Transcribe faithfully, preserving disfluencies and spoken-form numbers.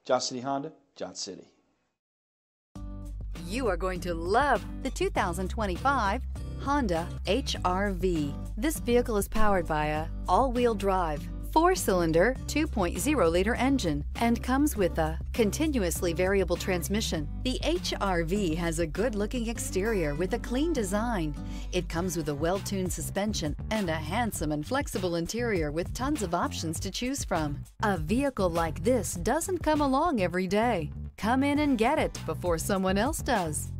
Johnson City Honda, Johnson City. You are going to love the two thousand twenty-five Honda H R V. This vehicle is powered by a all-wheel drive, four-cylinder, two point oh liter engine and comes with a continuously variable transmission. The H R V has a good-looking exterior with a clean design. It comes with a well-tuned suspension and a handsome and flexible interior with tons of options to choose from. A vehicle like this doesn't come along every day. Come in and get it before someone else does.